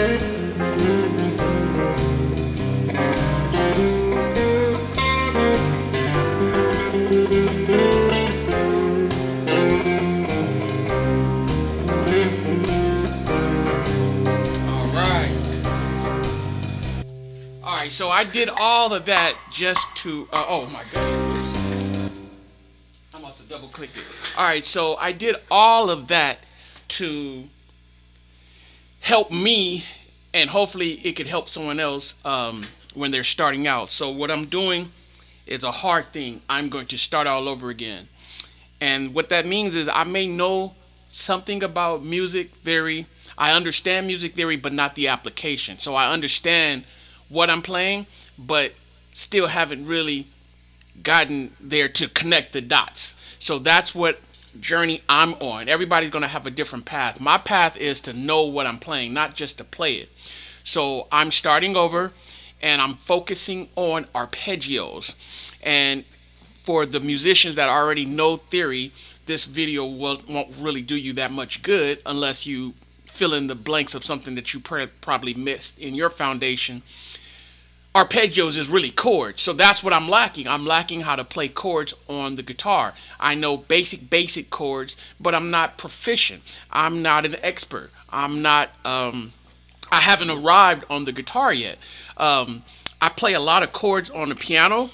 So I did all of that just to, oh my goodness, I must have double clicked it. Alright, so I did all of that to help me, and hopefully it could help someone else when they're starting out. So what I'm doing is a hard thing. I'm going to start all over again. And what that means is I may know something about music theory. I understand music theory, but not the application. So I understand what I'm playing, but still haven't really gotten there to connect the dots. So that's what journey I'm on. Everybody's going to have a different path. My path is to know what I'm playing, not just to play it. So I'm starting over and I'm focusing on arpeggios. And for the musicians that already know theory, this video won't really do you that much good unless you fill in the blanks of something that you probably missed in your foundation. Arpeggios is really chords, so that's what I'm lacking. I'm lacking how to play chords on the guitar. I know basic chords, but I'm not proficient. I'm not an expert. I'm not, I haven't arrived on the guitar yet. I play a lot of chords on the piano.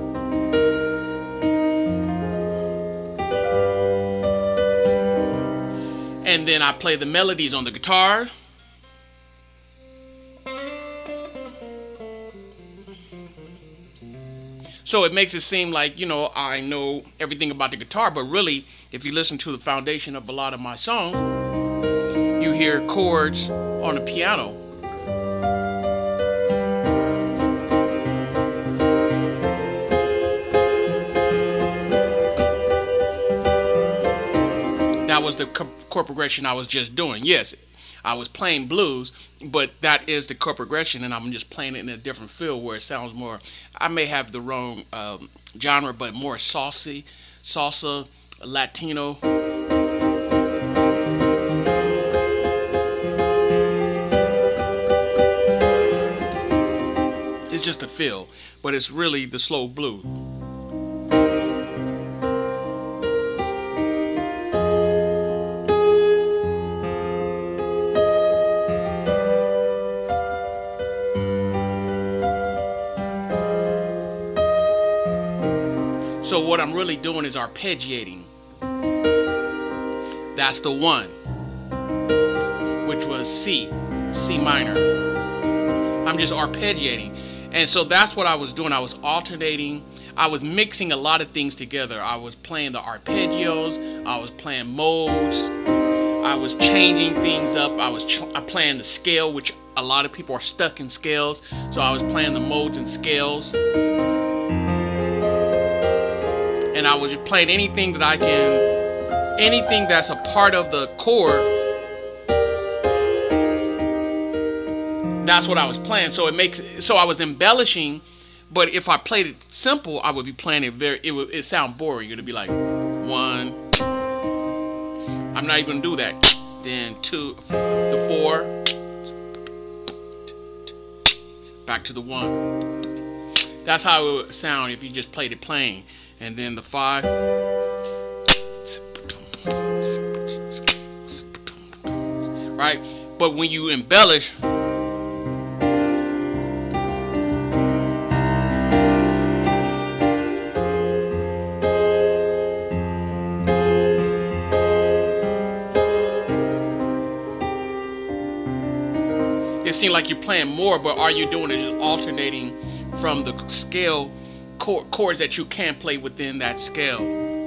And then I play the melodies on the guitar. So it makes it seem like, you know, I know everything about the guitar, but really, if you listen to the foundation of a lot of my song, you hear chords on the piano. That was the chord progression I was just doing. Yes, I was playing blues, but that is the chord progression, and I'm just playing it in a different feel where it sounds more, I may have the wrong genre, but more salsa, Latino. It's just a feel, but it's really the slow blues. So what I'm really doing is arpeggiating. That's the one, which was C minor. I'm just arpeggiating. And so that's what I was doing. I was alternating. I was mixing a lot of things together. I was playing the arpeggios. I was playing modes. I was changing things up. I was playing the scale, which a lot of people are stuck in scales. So I was playing the modes and scales. And I was just playing anything that I can, anything that's a part of the chord. That's what I was playing. So it makes, so I was embellishing, but if I played it simple, I would be playing it it sound boring. It'd be like 1. I'm not even gonna do that. Then 2, the 4, back to the 1. That's how it would sound if you just played it plain. And then the 5. Right? But when you embellish, it seems like you're playing more, but all you're doing is just alternating from the scale chords that you can play within that scale.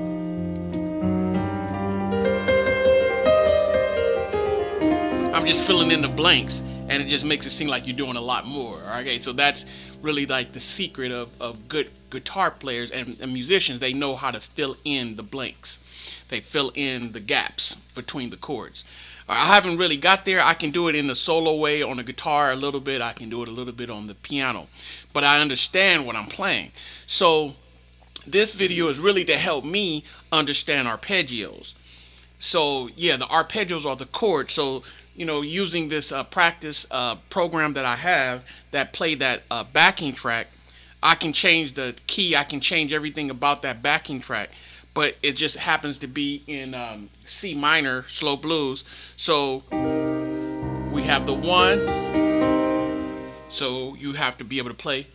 I'm just filling in the blanks, and it just makes it seem like you're doing a lot more. Okay, so that's really like the secret of good guitar players and musicians. They know how to fill in the blanks. They fill in the gaps between the chords. I haven't really got there. I can do it in the solo way on the guitar a little bit. I can do it a little bit on the piano. But I understand what I'm playing. So this video is really to help me understand arpeggios. So yeah, the arpeggios are the chords. So using this practice program that I have that play that backing track, I can change the key. I can change everything about that backing track, but it just happens to be in C minor slow blues. So we have the 1. So you have to be able to play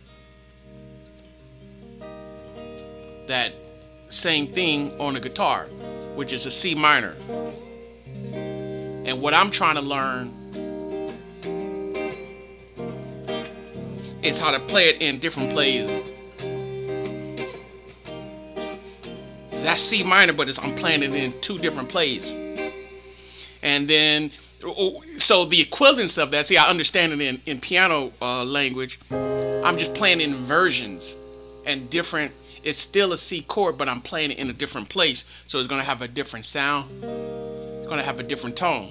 that same thing on the guitar, which is a C minor. And what I'm trying to learn is how to play it in different plays. So that's C minor, but I'm playing it in 2 different plays. And then, so the equivalence of that, see, I understand it in piano language. I'm just playing in versions and different. It's still a C chord, but I'm playing it in a different place. So it's going to have a different sound. It's going to have a different tone.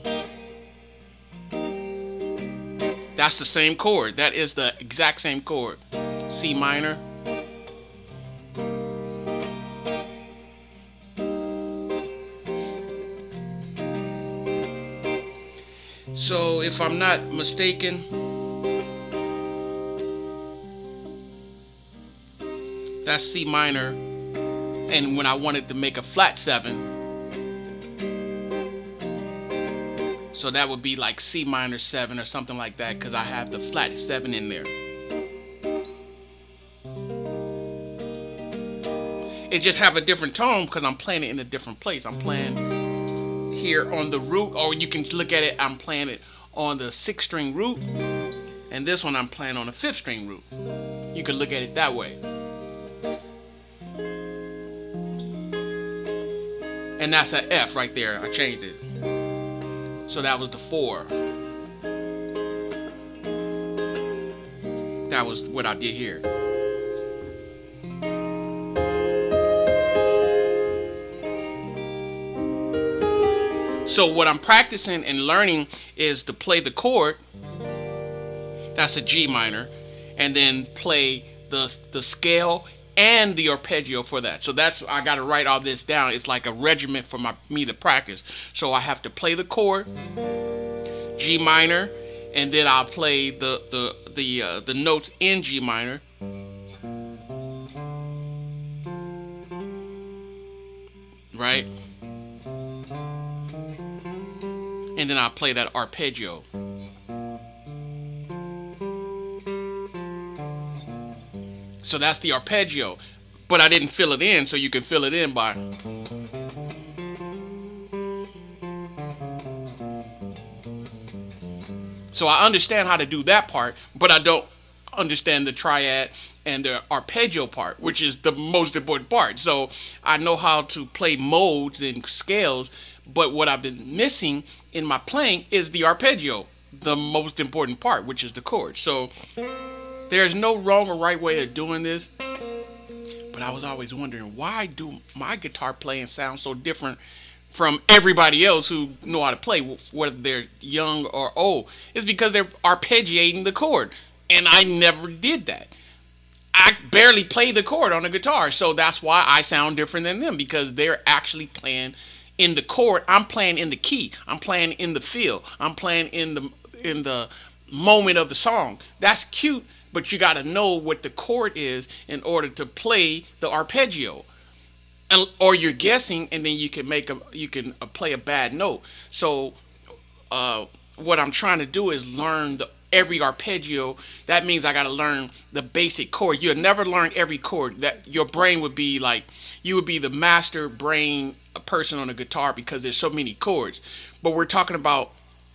That's the same chord. That is the exact same chord. C minor. So if I'm not mistaken, that's C minor. And when I wanted to make a flat 7, so that would be like C minor 7 or something like that, because I have the flat 7 in there. It just have a different tone because I'm playing it in a different place. I'm playing here on the root, or you can look at it, I'm playing it on the 6th string root, and this one I'm playing on the 5th string root. You can look at it that way. And that's an F right there. I changed it. So that was the 4. That was what I did here. So what I'm practicing and learning is to play the chord. That's a G minor. And then play the scale and the arpeggio for that. So that's, I got to write all this down. It's like a regiment for me to practice. So I have to play the chord, G minor, and then I'll play the notes in G minor. Right? And then I'll play that arpeggio. So that's the arpeggio, but I didn't fill it in, so you can fill it in by. So I understand how to do that part, but I don't understand the triad and the arpeggio part, which is the most important part. So I know how to play modes and scales, but what I've been missing in my playing is the arpeggio, the most important part, which is the chord. So there's no wrong or right way of doing this, but I was always wondering, why do my guitar playing sound so different from everybody else who know how to play, whether they're young or old? It's because they're arpeggiating the chord, and I never did that. I barely play the chord on the guitar, so that's why I sound different than them, because they're actually playing in the chord. I'm playing in the key. I'm playing in the feel. I'm playing in the moment of the song. That's cute. But you got to know what the chord is in order to play the arpeggio, or you're guessing, and then you can play a bad note. So what I'm trying to do is learn every arpeggio. That means I got to learn the basic chord. You'll never learn every chord. That your brain would be like, you would be the master brain person on a guitar because there's so many chords. But we're talking about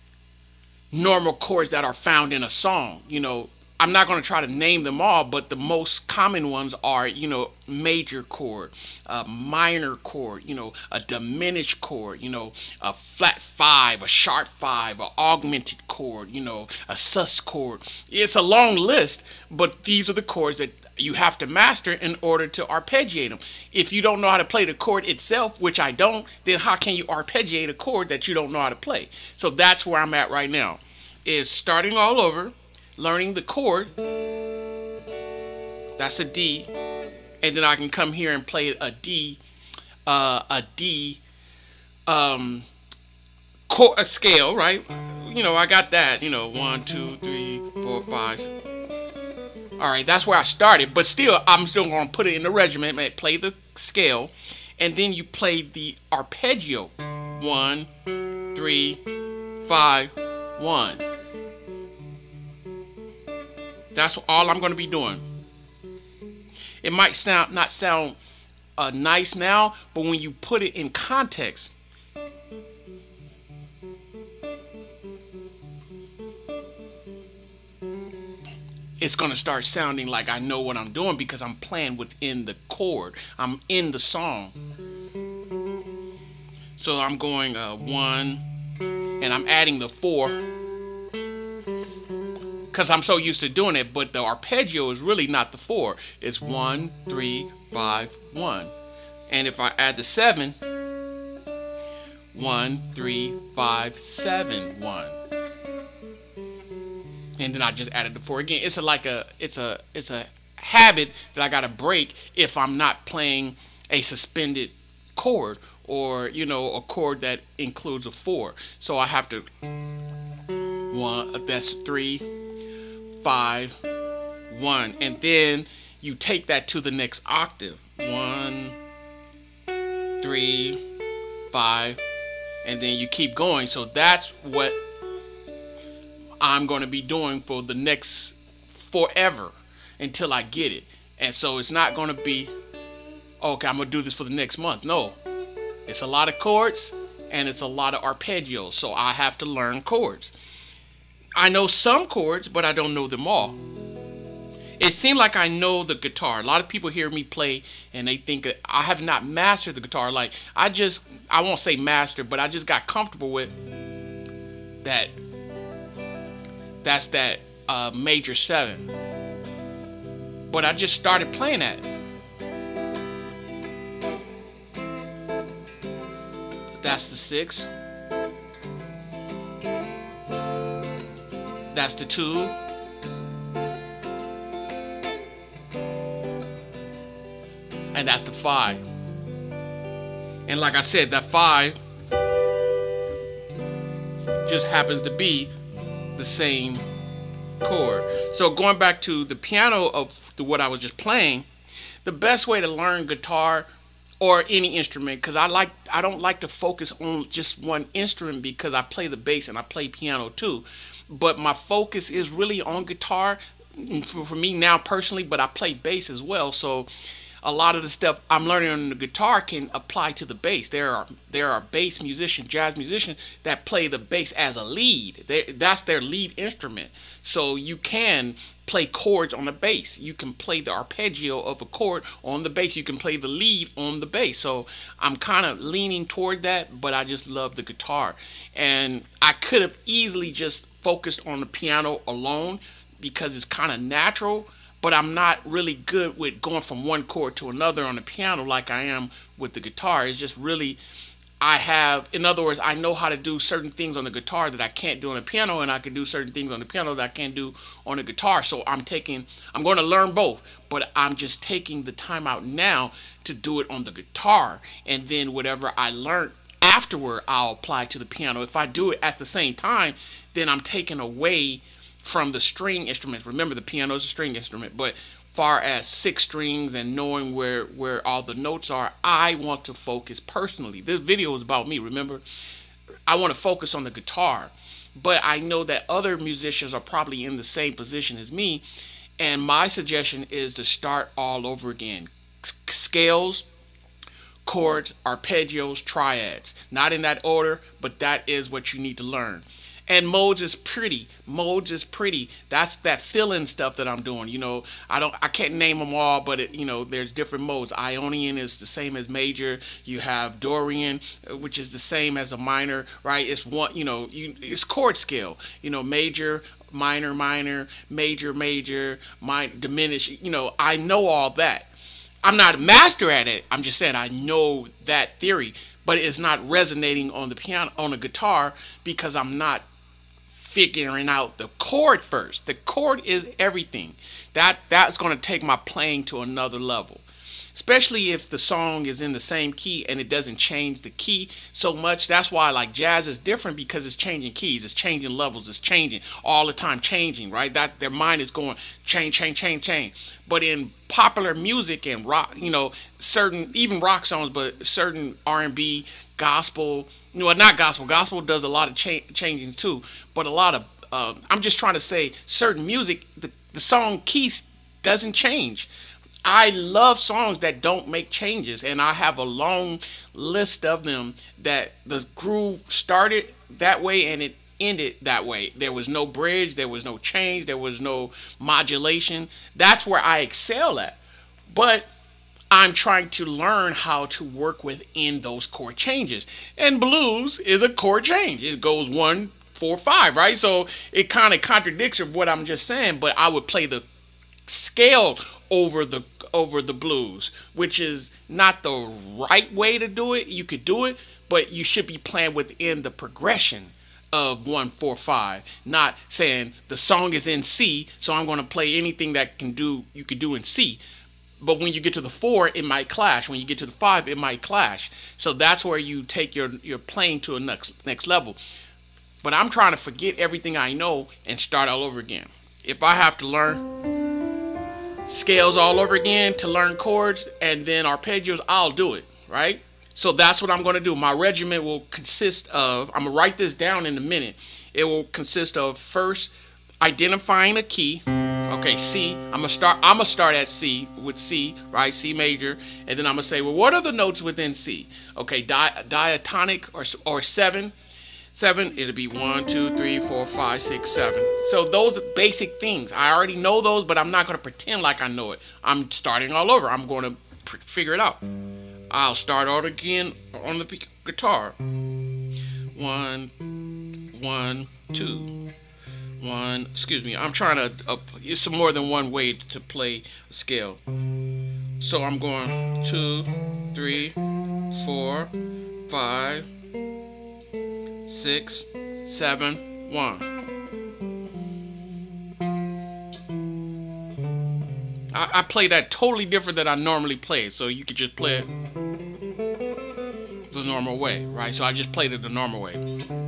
normal chords that are found in a song. I'm not going to try to name them all, but the most common ones are, major chord, minor chord, a diminished chord, a flat 5, a sharp 5, an augmented chord, a sus chord. It's a long list, but these are the chords that you have to master in order to arpeggiate them. If you don't know how to play the chord itself, which I don't, then how can you arpeggiate a chord that you don't know how to play? So that's where I'm at right now, is starting all over, learning the chord. That's a D, and then I can come here and play a D chord, a scale, right? I got that. 1, 2, 3, 4, 5. All right, that's where I started. But still, I'm still going to put it in the regiment. Play the scale, and then you play the arpeggio. 1, 3, 5, 1. That's all I'm going to be doing. It might not sound nice now, but when you put it in context, it's going to start sounding like I know what I'm doing because I'm playing within the chord. I'm in the song. So I'm going 1, and I'm adding the 4 because I'm so used to doing it, but the arpeggio is really not the 4. It's 1, 3, 5, 1. And if I add the 7, 1, 3, 5, 7, 1. And then I just added the 4 again. It's a habit that I gotta break if I'm not playing a suspended chord, or a chord that includes a 4. So I have to 1. That's 3, 5, 1, and then you take that to the next octave. 1, 3, 5, and then you keep going. So that's what I'm going to be doing for the next forever until I get it. And so it's not going to be, okay, I'm going to do this for the next month. No, it's a lot of chords and it's a lot of arpeggios. So I have to learn chords. I know some chords, but I don't know them all. It seems like I know the guitar. A lot of people hear me play and they think that I have not mastered the guitar. Like I won't say master, but I just got comfortable with that. That's that major 7. But I just started playing that. That's the 6. That's the 2. And that's the 5. And like I said, that 5 just happens to be the same chord. So going back to the piano of what I was just playing, the best way to learn guitar or any instrument, because I don't like to focus on just one instrument because I play the bass and I play piano too, but my focus is really on guitar for me now personally, but I play bass as well. So a lot of the stuff I'm learning on the guitar can apply to the bass. There are bass musicians, jazz musicians that play the bass as a lead. That's their lead instrument. So you can play chords on the bass. You can play the arpeggio of a chord on the bass. You can play the lead on the bass. So I'm kind of leaning toward that, but I just love the guitar. And I could have easily just focused on the piano alone because it's kind of natural. But I'm not really good with going from one chord to another on the piano like I am with the guitar. It's just really, in other words, I know how to do certain things on the guitar that I can't do on the piano, and I can do certain things on the piano that I can't do on the guitar. So I'm going to learn both, but I'm just taking the time out now to do it on the guitar, and then whatever I learned afterward, I'll apply to the piano. If I do it at the same time, then I'm taking away from the string instruments. Remember, the piano is a string instrument, but far as 6 strings and knowing where all the notes are, I want to focus personally. This video is about me, remember? I want to focus on the guitar, but I know that other musicians are probably in the same position as me, and my suggestion is to start all over again. Scales, chords, arpeggios, triads. Not in that order, but that is what you need to learn. And modes is pretty. Modes is pretty. That's that fill-in stuff that I'm doing. I can't name them all, but there's different modes. Ionian is the same as major. You have Dorian, which is the same as a minor, right? It's one, it's chord scale. Major, minor, minor, major, major, diminish. I know all that. I'm not a master at it. I'm just saying I know that theory, but it's not resonating on the piano, on the guitar, because I'm not figuring out the chord first. The chord is everything. That's going to take my playing to another level. especially if the song is in the same key and it doesn't change the key so much. That's why like jazz is different, because it's changing keys, it's changing levels, it's changing all the time, changing, right? That their mind is going change, change, change, change. But in popular music and rock, certain, even rock songs, but certain R&B, gospel, not gospel. Gospel does a lot of changing too, but a lot of I'm just trying to say certain music, the song keys doesn't change. I love songs that don't make changes, and I have a long list of them that the groove started that way and it ended that way. There was no bridge, there was no change, there was no modulation. That's where I excel at. But I'm trying to learn how to work within those chord changes. And blues is a chord change. It goes 1, 4, 5, right? So it kind of contradicts of what I'm just saying, but I would play the scale over the blues, which is not the right way to do it. You could do it, but you should be playing within the progression of 1, 4, 5, not saying the song is in C, so I'm going to play anything that you could do in C. But when you get to the 4, it might clash. When you get to the 5, it might clash. So that's where you take your playing to a next level. But I'm trying to forget everything I know and start all over again. If I have to learn scales all over again to learn chords and then arpeggios, I'll do it, right? So that's what I'm going to do. My regimen will consist of, I'm going to write this down in a minute. It will consist of first identifying a key. Okay, C. I'm gonna start at C with C, right? C major, and then I'm gonna say, well, what are the notes within C? Okay, diatonic or 7. 7, it'll be 1, 2, 3, 4, 5, 6, 7. So those are basic things. I already know those, but I'm not gonna pretend like I know it. I'm starting all over. I'm gonna figure it out. I'll start all again on the guitar. 1, 1, 2. 1, excuse me, I'm trying to, it's more than one way to play a scale. So I'm going 2, 3, 4, 5, 6, 7, 1. I play that totally different than I normally play, so you could just play it the normal way, right? So I just played it the normal way.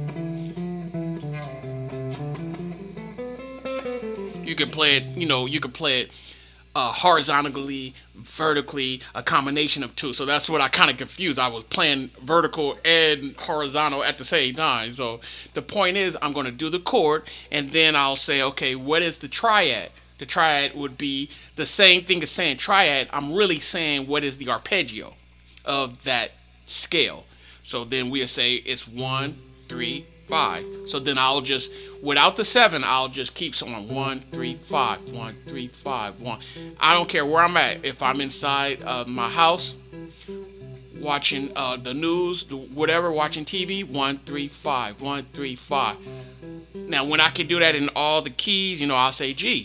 You can play it, you can play it horizontally, vertically, a combination of two. So that's what I kind of confused. I was playing vertical and horizontal at the same time. So the point is, I'm going to do the chord, and then I'll say, okay, what is the triad? The triad would be the same thing as saying triad. I'm really saying what is the arpeggio of that scale. So then we'll say it's 1, 3, 5. So then I'll just, without the 7, I'll just keep someone 1, 3, 5, 1, 3, 5, 1. I don't care where I'm at. If I'm inside my house watching the news, whatever, watching TV, 1, 3, 5, 1, 3, 5. Now when I can do that in all the keys, I'll say G.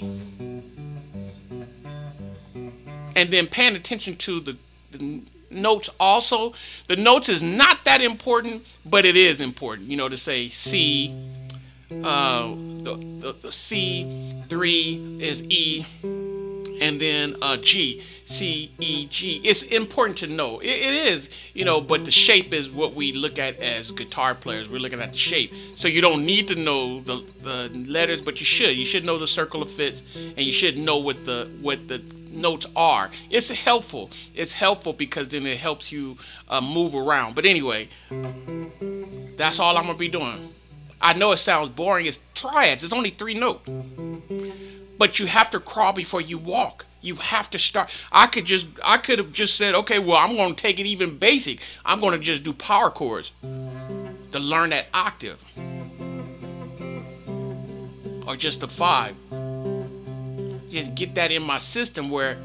And then paying attention to the notes also. The notes is not that important, but it is important, to say C, the C3 is E, and then G, C, E, G. It's important to know. It is, but the shape is what we look at as guitar players. We're looking at the shape. So you don't need to know the letters, but you should. You should know the circle of fifths, and you should know what the notes are. It's helpful. It's helpful because then it helps you move around. But anyway, that's all I'm going to be doing. I know it sounds boring. It's triads. It's only 3 notes. But you have to crawl before you walk. You have to start. I could have just said, okay, well, I'm going to take it even basic. I'm going to just do power chords to learn that octave. Or just a 5. And get that in my system where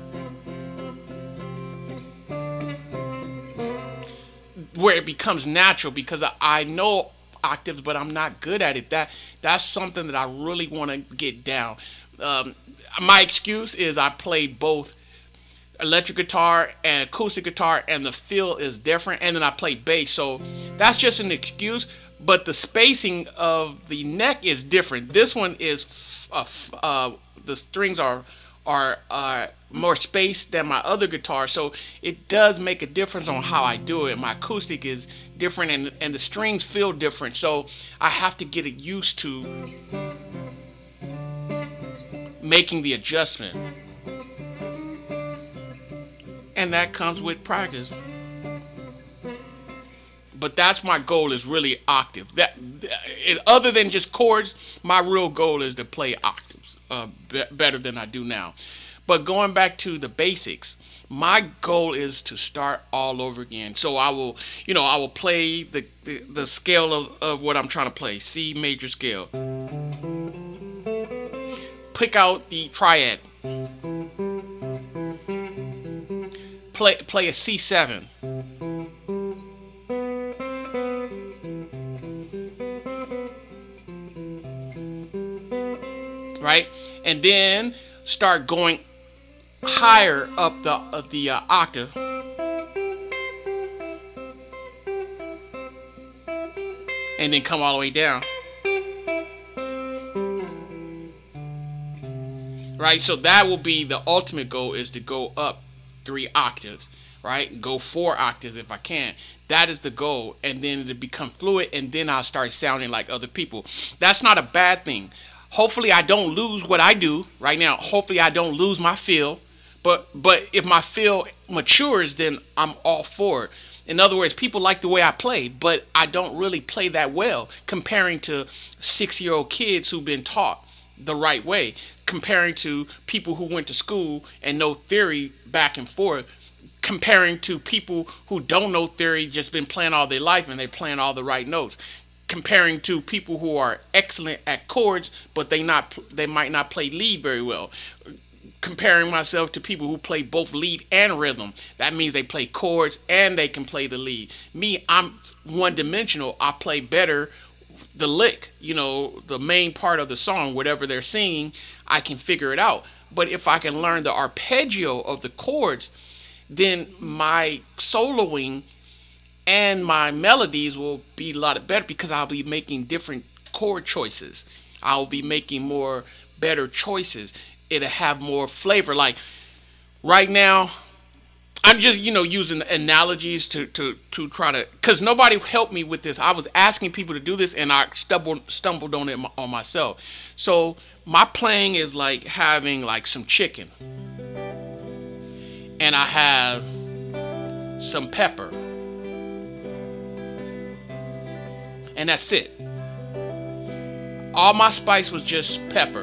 it becomes natural, because I know octaves, but I'm not good at it. That's something that I really want to get down. My excuse is I play both electric guitar and acoustic guitar, and the feel is different, and then I play bass, so that's just an excuse. But the spacing of the neck is different. This one is the strings are more space than my other guitar, so it does make a difference on how I do it. My acoustic is different, and the strings feel different, so I have to get it used to making the adjustment, and that comes with practice. But that's my goal, is really octave. Other than just chords, my real goal is to play octaves better than I do now. But going back to the basics, my goal is to start all over again. So I will play the scale of what I'm trying to play, C major scale. Pick out the triad. Play a C7. Right? And then start going higher up the octave, and then come all the way down. Right? So that will be the ultimate goal, is to go up 3 octaves, right? Go 4 octaves if I can. That is the goal, and then to become fluid, and then I'll start sounding like other people. That's not a bad thing. Hopefully I don't lose what I do right now. Hopefully I don't lose my feel. But if my feel matures, then I'm all for it. In other words, people like the way I play, but I don't really play that well comparing to 6-year-old kids who've been taught the right way, comparing to people who went to school and know theory back and forth, comparing to people who don't know theory, just been playing all their life and they're playing all the right notes, comparing to people who are excellent at chords, but they might not play lead very well. Comparing myself to people who play both lead and rhythm. That means they play chords and they can play the lead. Me, I'm one-dimensional. I play better the lick, the main part of the song, whatever they're singing, I can figure it out. But if I can learn the arpeggio of the chords, then my soloing and my melodies will be a lot better, because I'll be making different chord choices. I'll be making better choices. It'll have more flavor. Like right now, I'm just using analogies to try to, because nobody helped me with this. I was asking people to do this, and I stumbled on it on myself. So my playing is like having like some chicken, and I have some pepper, and that's it. All my spice was just pepper.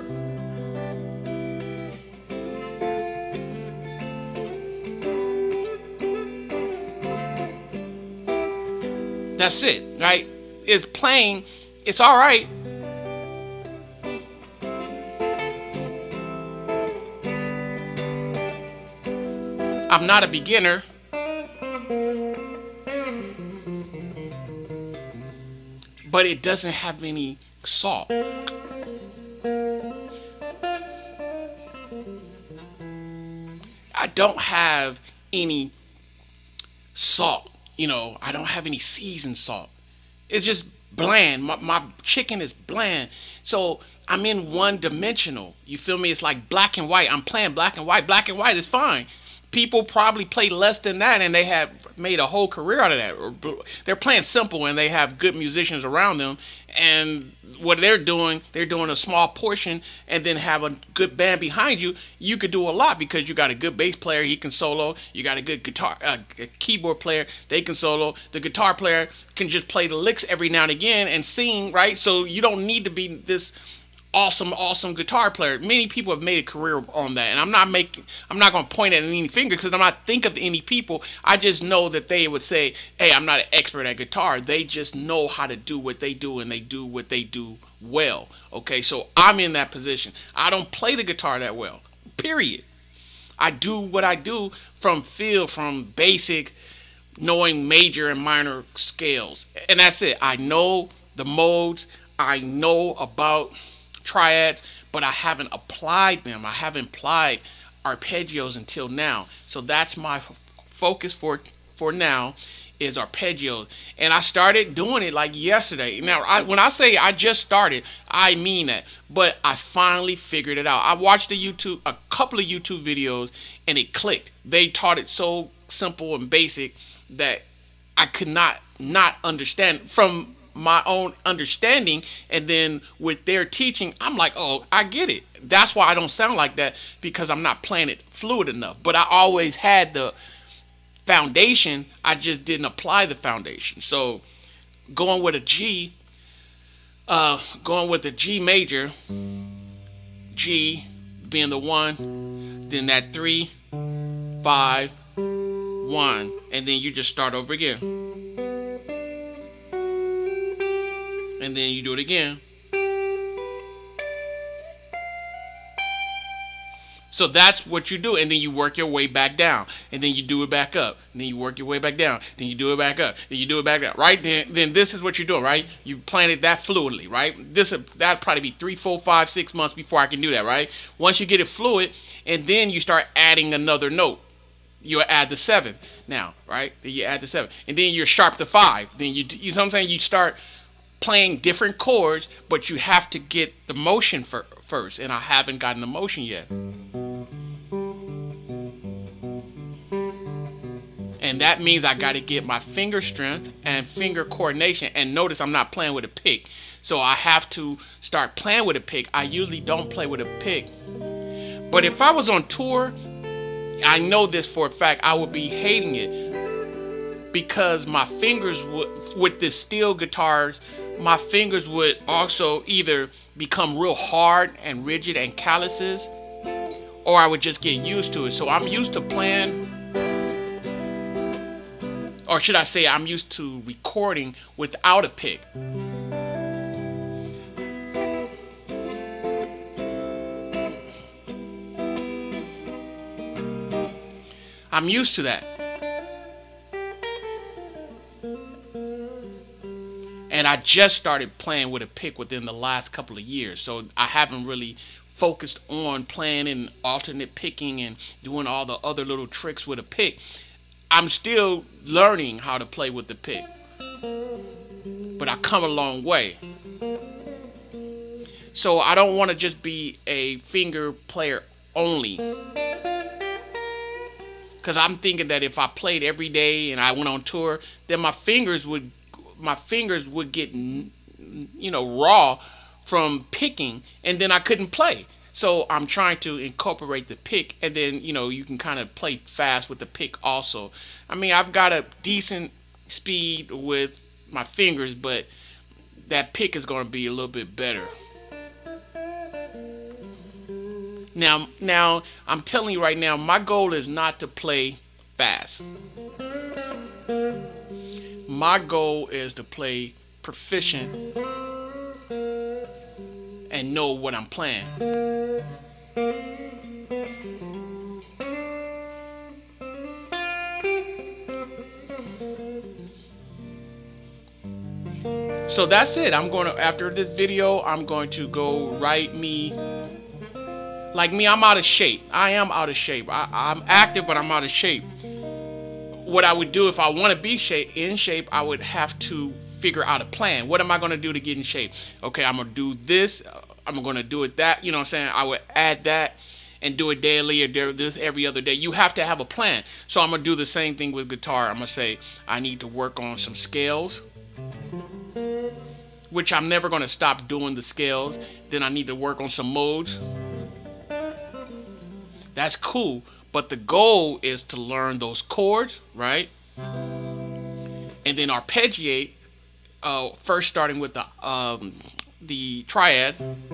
That's it, right? It's plain. It's all right. I'm not a beginner. But it doesn't have any salt. I don't have any salt. I don't have any seasoned salt. It's just bland. My chicken is bland. So I'm in one-dimensional. You feel me? It's like black and white. I'm playing black and white. Black and white is fine. People probably play less than that, and they have made a whole career out of that. Or they're playing simple, and they have good musicians around them. And what they're doing a small portion, and then have a good band behind you. You could do a lot, because you got a good bass player, he can solo. You got a good guitar, keyboard player, they can solo. The guitar player can just play the licks every now and again and sing, right? So you don't need to be this awesome guitar player. Many people have made a career on that, and I'm not going to point at any finger, because I'm not thinking of any people. I just know that they would say, hey, I'm not an expert at guitar. They just know how to do what they do, and they do what they do well. Okay, so I'm in that position. I don't play the guitar that well, period. I do what I do from feel, from basic, knowing major and minor scales, and that's it. I know the modes. I know about triads, but I haven't applied them. I haven't applied arpeggios until now. So that's my focus for now, is arpeggios, and I started doing it like yesterday. Now, when I say I just started, I mean that. But I finally figured it out. I watched a couple of YouTube videos, and it clicked. They taught it so simple and basic that I could not understand from my own understanding, and then with their teaching, I'm like, oh, I get it. That's why I don't sound like that, because I'm not playing it fluid enough. But I always had the foundation, I just didn't apply the foundation. So going with a G major, G being the 1, then that 3, 5, 1, and then you just start over again, and then you do it again. So that's what you do, and then you work your way back down, and then you do it back up, and then you work your way back down, then you do it back up, then you do it back down, right? Then this is what you're doing, right? You plan it that fluidly, right? That'd probably be 3, 4, 5, 6 months before I can do that, right? Once you get it fluid, and then you start adding another note. You add the 7 now, right? Then you add the 7, and then you're sharp to 5. Then you know what I'm saying? You start playing different chords, but you have to get the motion first, and I haven't gotten the motion yet. And that means I got to get my finger strength and finger coordination. And notice I'm not playing with a pick. So I have to start playing with a pick. I usually don't play with a pick. But if I was on tour, I know this for a fact, I would be hating it. Because my fingers would, with the steel guitars, my fingers would also either become real hard and rigid and calluses, or I would just get used to it. So I'm used to playing, or should I say I'm used to recording without a pick. I'm used to that. And I just started playing with a pick within the last couple of years. So I haven't really focused on playing and alternate picking and doing all the other little tricks with a pick. I'm still learning how to play with the pick, but I come a long way. So I don't want to just be a finger player only, because I'm thinking that if I played every day and I went on tour, then my fingers would get, you know, raw from picking, and then I couldn't play. So I'm trying to incorporate the pick, and then, you know, you can kind of play fast with the pick also. I mean, I've got a decent speed with my fingers, but that pick is going to be a little bit better. Now, I'm telling you right now, my goal is not to play fast. My goal is to play proficient and know what I'm playing. So that's it. After this video, I'm going to go write me. Like me, I'm out of shape. I am out of shape. I'm active, but I'm out of shape. What I would do if I want to be in shape, I would have to figure out a plan. What am I going to do to get in shape? Okay, I'm going to do this. I'm going to do it that. You know what I'm saying? I would add that and do it daily or this every other day. You have to have a plan. So I'm going to do the same thing with guitar. I'm going to say I need to work on some scales, which I'm never going to stop doing the scales. Then I need to work on some modes. That's cool. But the goal is to learn those chords, right? And then arpeggiate, first starting with the triad,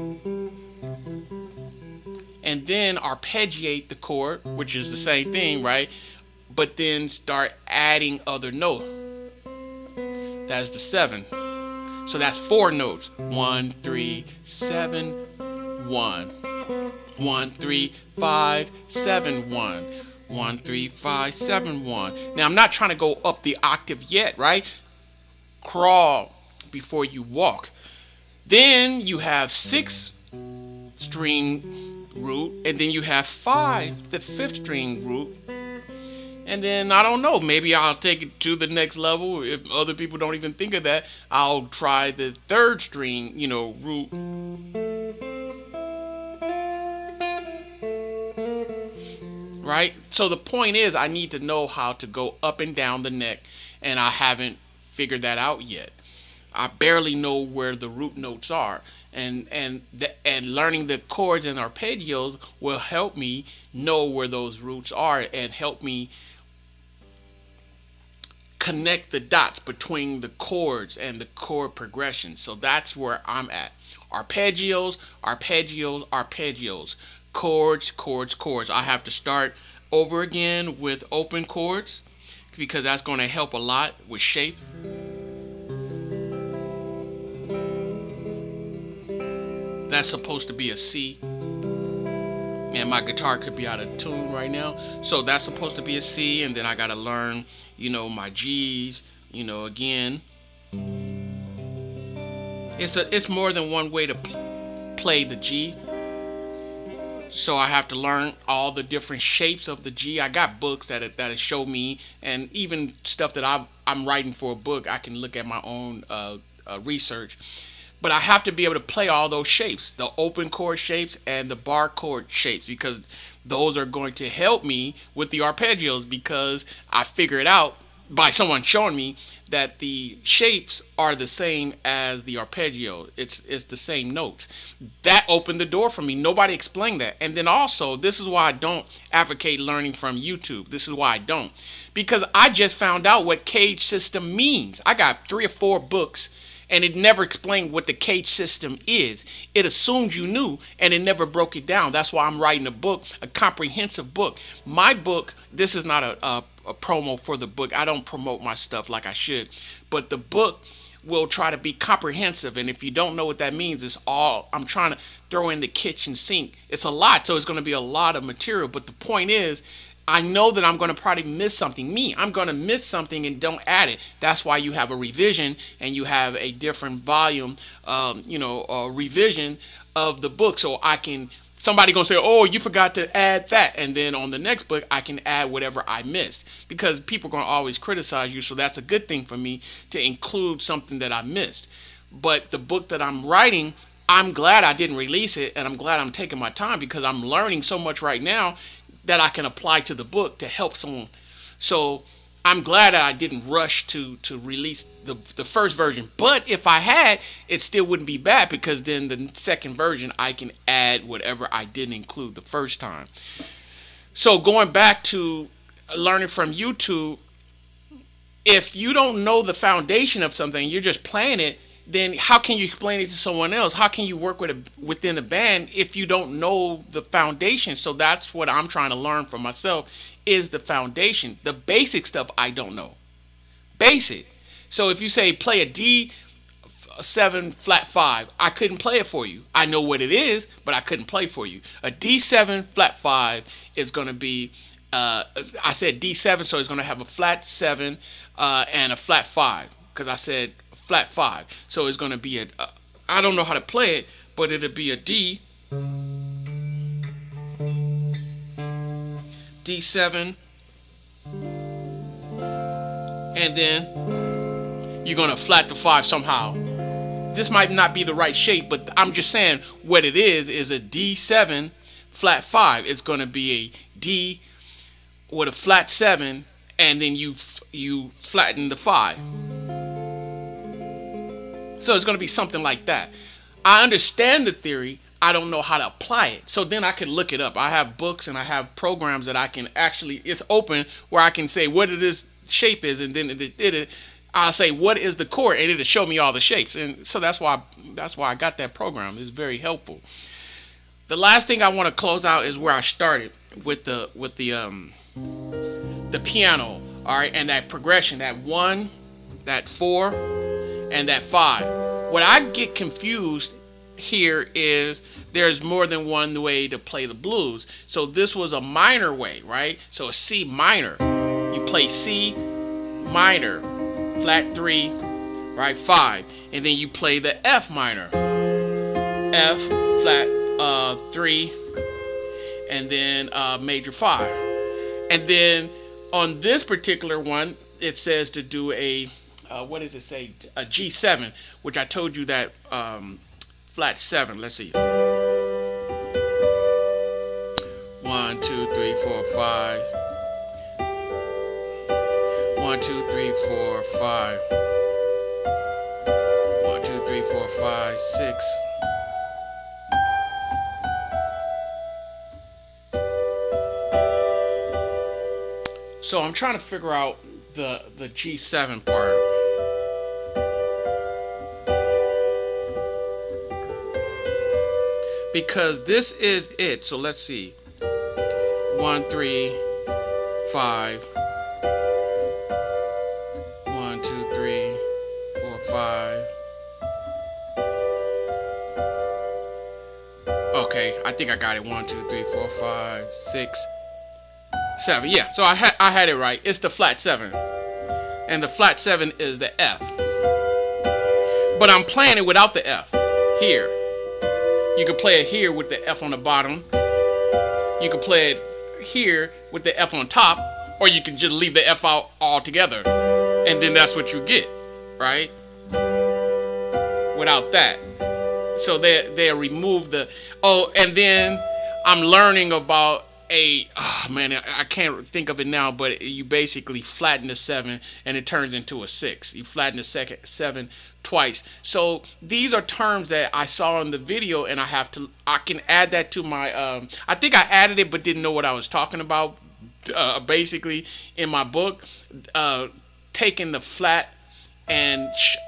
and then arpeggiate the chord, which is the same thing, right? But then start adding other notes. That's the 7. So that's 4 notes. 1, 3, 7, 1. 1, 3, 5, 7, 1. 1, 3, 5, 7, 1. Now I'm not trying to go up the octave yet, right? Crawl before you walk. Then you have 6 string root, and then you have 5, the 5th string root. And then I don't know, maybe I'll take it to the next level. If other people don't even think of that, I'll try the third string, root. Right? So the point is, I need to know how to go up and down the neck, and I haven't figured that out yet. I barely know where the root notes are, and learning the chords and arpeggios will help me know where those roots are and help me connect the dots between the chords and the chord progression. So that's where I'm at. Arpeggios, arpeggios, arpeggios. Chords, chords, chords. I have to start over again with open chords because that's going to help a lot with shape. That's supposed to be a C. And my guitar could be out of tune right now. So that's supposed to be a C, and then I got to learn, my G's, again. It's more than one way to play the G. So I have to learn all the different shapes of the G. I got books that show me, and even stuff that I'm writing for a book, I can look at my own research. But I have to be able to play all those shapes, the open chord shapes and the bar chord shapes, because those are going to help me with the arpeggios, because I figured out by someone showing me that the shapes are the same as the arpeggio. It's the same notes. That opened the door for me. Nobody explained that. And then also, this is why I don't advocate learning from YouTube. This is why I don't. Because I just found out what cage system means. I got 3 or 4 books, and it never explained what the cage system is. It assumed you knew, and it never broke it down. That's why I'm writing a book, a comprehensive book. My book, this is not a promo for the book. I don't promote my stuff like I should. But the book will try to be comprehensive. And if you don't know what that means, it's all I'm trying to throw in the kitchen sink. It's a lot, so it's going to be a lot of material. But the point is, I know that I'm going to probably miss something. I'm going to miss something and don't add it. That's why you have a revision and you have a different volume, revision of the book. So somebody going to say, oh, you forgot to add that. And then on the next book, I can add whatever I missed, because people are going to always criticize you. So that's a good thing for me to include something that I missed. But the book that I'm writing, I'm glad I didn't release it, and I'm glad I'm taking my time, because I'm learning so much right now that I can apply to the book to help someone. So I'm glad that I didn't rush to release the first version. But if I had, it still wouldn't be bad, because then the second version, I can add whatever I didn't include the first time. So going back to learning from YouTube, if you don't know the foundation of something, you're just playing it, then how can you explain it to someone else? How can you work within a band if you don't know the foundation? So that's what I'm trying to learn for myself, is the foundation. The basic stuff I don't know. Basic. So if you say play a D7 flat 5, I couldn't play it for you. I know what it is, but I couldn't play for you. A D7 flat 5 is going to be, I said D7, so it's going to have a flat 7 and a flat 5, because I said flat 5. So it's going to be I don't know how to play it, but it'll be a D, D7, and then you're going to flat the 5 somehow. This might not be the right shape, but I'm just saying what it is a D7 flat 5. It's going to be a D with a flat 7, and then you flatten the 5. So it's going to be something like that. I understand the theory. I don't know how to apply it. So then I can look it up. I have books and I have programs that I can actually, it's open, where I can say what this shape is, and then I'll say what is the chord, and it'll show me all the shapes. And so that's why I got that program. It's very helpful. The last thing I want to close out is where I started with the piano. All right, and that progression, that 1, that 4, and that 5. What I get confused here is there's more than one way to play the blues. So this was a minor way, right? So a C minor. You play C minor, flat 3, right, 5. And then you play the F minor. F, flat 3, and then major 5. And then on this particular one, it says to do a what does it say? A G7, which I told you that flat 7. Let's see. 1, 2, 3, 4, 5. 1, 2, 3, 4, 5. 1, 2, 3, 4, 5, 6. So I'm trying to figure out the G7 part. Because this is it. So let's see. 1, 3, 5. 1, 2, 3, 4, 5. Okay, I think I got it. 1, 2, 3, 4, 5, 6, 7. Yeah, so I had it right. It's the flat 7. And the flat 7 is the F. But I'm playing it without the F. Here. You can play it here with the F on the bottom. You can play it here with the F on top. Or you can just leave the F out altogether. And then that's what you get. Right? Without that. So they remove the... Oh, and then I'm learning about oh man, I can't think of it now, but you basically flatten the 7 and it turns into a 6. You flatten the 7 twice. So these are terms that I saw in the video, and I can add that to my I think I added it but didn't know what I was talking about. Basically in my book, taking the flat and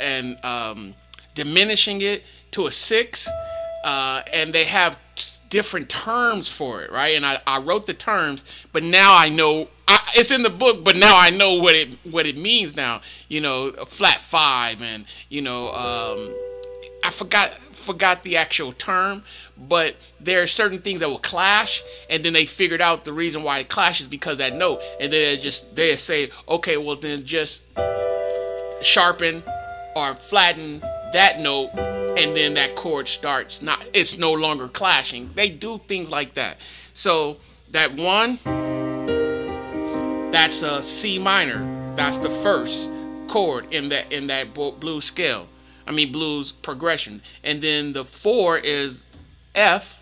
diminishing it to a 6, and they have different terms for it, right? And I wrote the terms, but now I know it's in the book, but now I know what it means now. You know, a flat 5, and you know, I forgot the actual term, but there are certain things that will clash, and then they figured out the reason why it clashes because that note, and then they say, okay, well then just sharpen or flatten that note, and then that chord starts it's no longer clashing. They do things like that. So that 1, that's a C minor. That's the first chord in that blues scale. I mean blues progression. And then the 4 is F.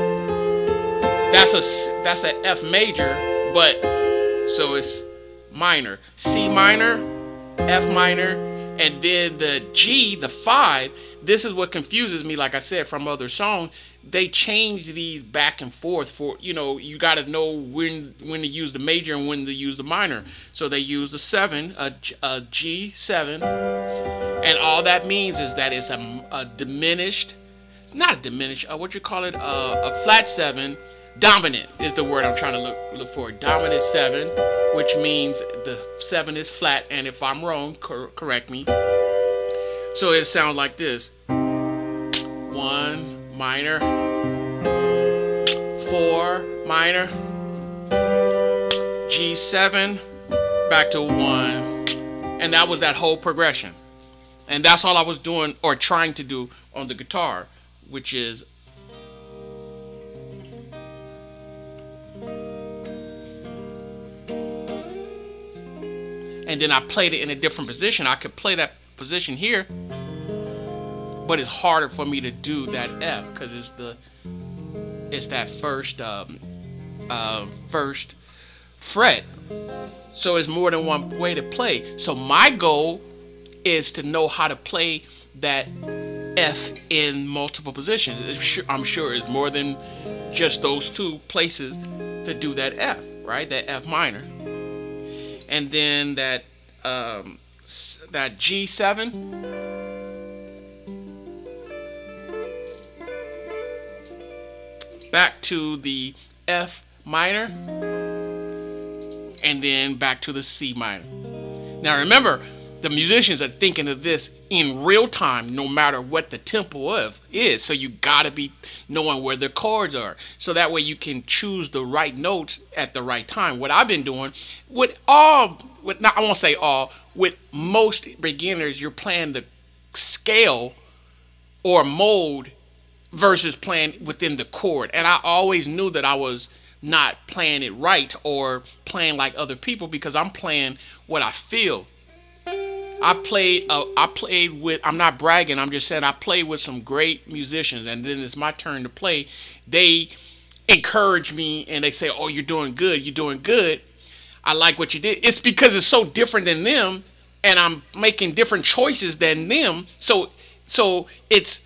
That's a F major, but so it's minor. C minor, F minor, and then the G, the 5. This is what confuses me, like I said, from other songs. They change these back and forth for, you know, you got to know when to use the major and when to use the minor. So they use the 7, a G7, and all that means is that it's a diminished, not a diminished, what you call it, a flat 7. Dominant is the word I'm trying to look for. Dominant 7, which means the 7 is flat, and if I'm wrong, correct me. So it sounds like this. 1 minor, 4 minor, G7, back to 1. And that was that whole progression. And that's all I was doing or trying to do on the guitar, which is and then I played it in a different position. I could play that position here, but it's harder for me to do that F because it's that first first fret. So it's more than one way to play. So my goal is to know how to play that F in multiple positions. I'm sure it's more than just those 2 places to do that F, right? That F minor. And then that G7, back to the F minor, and then back to the C minor. Now remember, the musicians are thinking of this in real time, no matter what the tempo is. So you gotta be knowing where the chords are, so that way you can choose the right notes at the right time. What I've been doing with most beginners, you're playing the scale or mode versus playing within the chord. And I always knew that I was not playing it right or playing like other people because I'm playing what I feel. I played with, I'm not bragging, I'm just saying I played with some great musicians, and then it's my turn to play. They encourage me and they say, "Oh, you're doing good. You're doing good. I like what you did." It's because it's so different than them, and I'm making different choices than them. So it's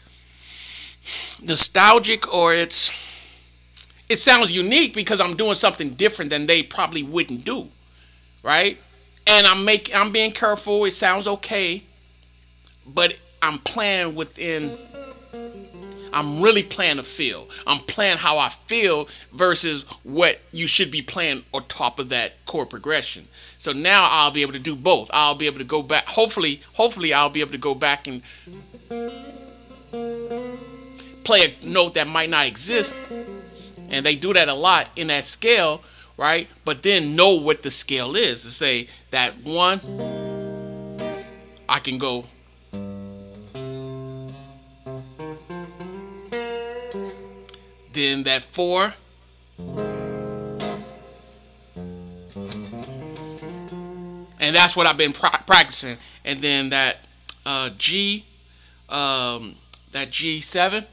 nostalgic, or it sounds unique because I'm doing something different than they probably wouldn't do, right? And I'm being careful. It sounds okay, but I'm playing within. I'm really playing a feel. I'm playing how I feel versus what you should be playing on top of that chord progression. So now I'll be able to do both. I'll be able to go back. Hopefully I'll be able to go back and play a note that might not exist. And they do that a lot in that scale, right? But then know what the scale is. To say that 1, I can go. Then that 4, and that's what I've been practicing. And then that G, that G7.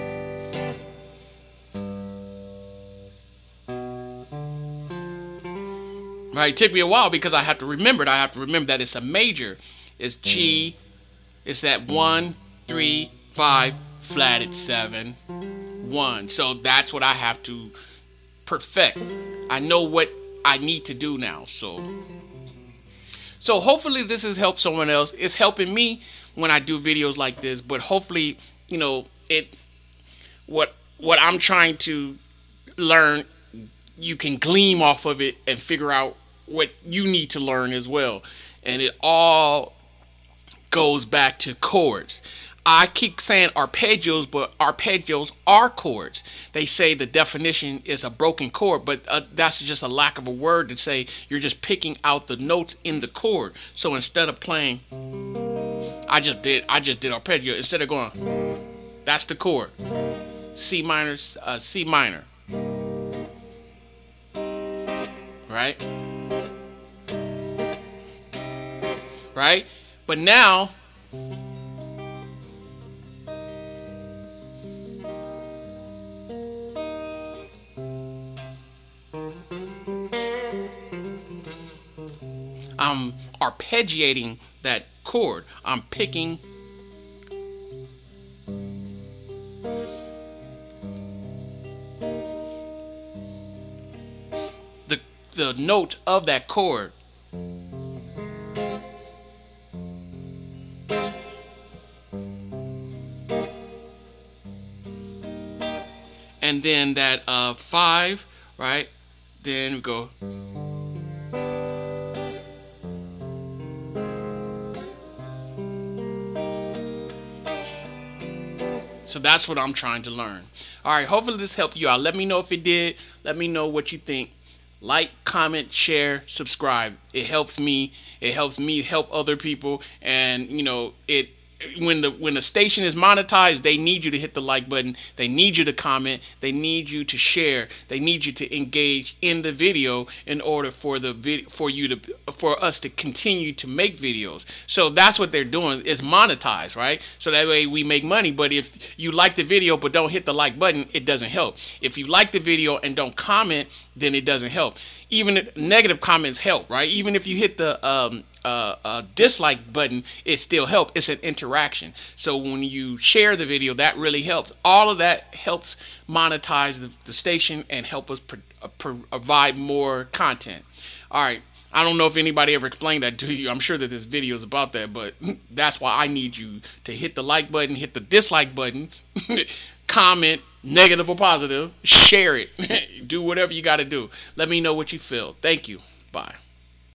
Right, it took me a while because I have to remember it. I have to remember that it's a major. It's G. It's that 1, 3, 5, flatted 7, 1. So that's what I have to perfect. I know what I need to do now. So hopefully this has helped someone else. It's helping me when I do videos like this. But hopefully, you know, what I'm trying to learn, you can glean off of it and figure out what you need to learn as well. And it all goes back to chords. I keep saying arpeggios, but arpeggios are chords. They say the definition is a broken chord, but that's just a lack of a word to say you're just picking out the notes in the chord. So instead of playing, I just did arpeggio. Instead of going, that's the chord. C minor, C minor. Right? Right? But now, I'm arpeggiating that chord. I'm picking the note of that chord. And then that 5, right? Then we go. So that's what I'm trying to learn. All right, hopefully this helped you out. Let me know if it did. Let me know what you think. Like, comment, share, subscribe. It helps me. It helps me help other people. And you know, when the station is monetized, they need you to hit the like button. They need you to comment. They need you to share. They need you to engage in the video in order for for us to continue to make videos. So that's what they're doing, is monetize, right? So that way we make money. But if you like the video but don't hit the like button, it doesn't help. If you like the video and don't comment, then it doesn't help. Even negative comments help, right? Even if you hit the dislike button, it still helps. It's an interaction. So when you share the video, that really helps. All of that helps monetize the station and help us provide more content. All right. I don't know if anybody ever explained that to you. I'm sure that this video is about that, but that's why I need you to hit the like button, hit the dislike button, comment, negative or positive, share it. Do whatever you got to do. Let me know what you feel. Thank you. Bye.